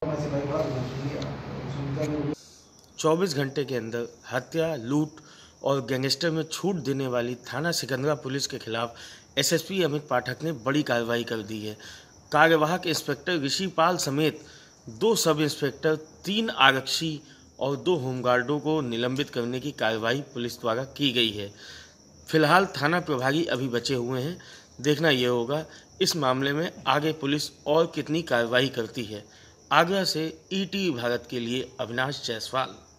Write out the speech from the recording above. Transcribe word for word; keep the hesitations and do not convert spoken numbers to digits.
चौबीस घंटे के अंदर हत्या, लूट और गैंगस्टर में छूट देने वाली थाना सिकंदरा पुलिस के खिलाफ एसएसपी अमित पाठक ने बड़ी कार्रवाई कर दी है। कार्यवाहक इंस्पेक्टर ऋषिपाल समेत दो सब इंस्पेक्टर, तीन आरक्षी और दो होमगार्डों को निलंबित करने की कार्रवाई पुलिस द्वारा की गई है। फिलहाल थाना प्रभारी अभी बचे हुए हैं। देखना यह होगा इस मामले में आगे पुलिस और कितनी कार्रवाई करती है। आगरा से ईटीवी भारत के लिए अविनाश जायसवाल।